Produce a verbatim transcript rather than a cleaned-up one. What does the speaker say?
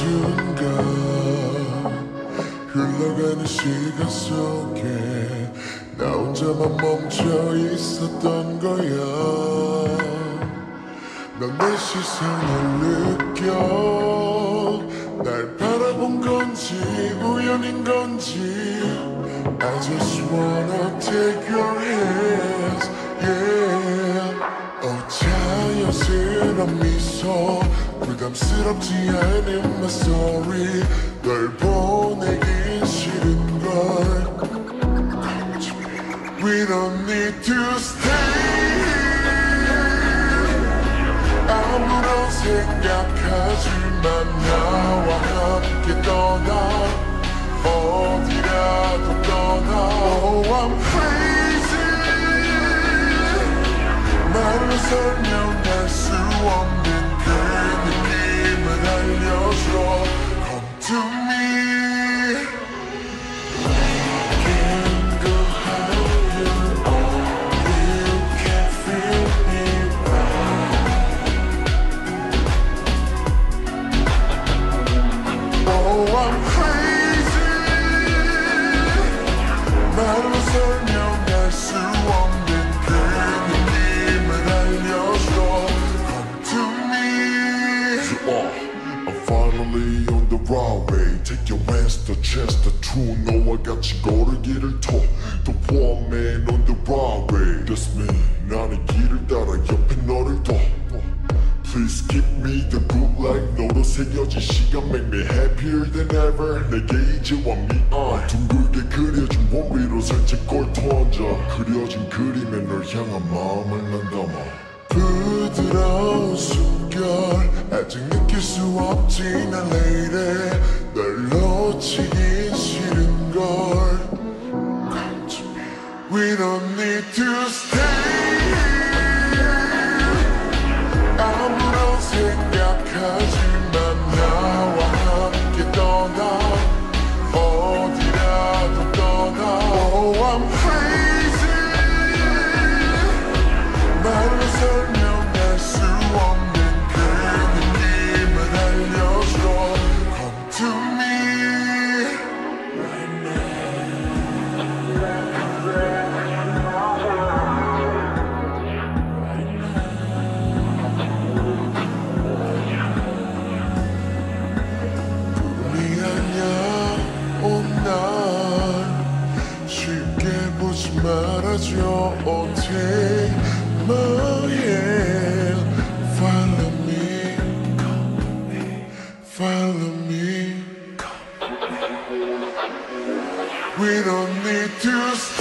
순간 흘러가는 시간 속에 나 혼자만 멈춰 있었던 거야. 넌 내 시선을 느껴 날 바라본 건지 우연인 건지 I just wanna take your hands, yeah. 어 자연스러운 미소 부담스럽지 않은 my story 널 보내긴 싫은걸 We don't need to stay 아무런 생각하지만 나와 함께 떠나 어디라도 떠나 Oh I'm crazy 말로 설명할 수 없는 그 느낌을 알려줘 Come to me Can't go higher You can't feel me right Oh I'm crazy 말로 설명할 수 없는 그 느낌을 알려줘 Come to me You are I'm finally on the right way Take your hands to chest the truth 너와 같이 걸을 길을 터또 one man on the right way That's me 나는 길을 따라 옆에 너를 둬 Please give me the good life 너로 새겨진 시간 make me happier than ever 내게 이제 완미한 둥글게 그려진 원 위로 살짝 골 던져 그려진 그림에 널 향한 마음을 난 담아 부드러운 숨결 아직 느낄 수 없지 난 lady 널 놓치긴 싫은걸 Come to me We don't need to stay 아무런 생각하지만 나와 함께 떠나 어디라도 떠나 Oh I'm crazy 말로 설명할 수 없는 그 느낌을 알려줘 Come to me right 꿈이 아냐 오날 쉽게 보지 말아줘 Oh take my hand Follow me Follow me We don't need to stay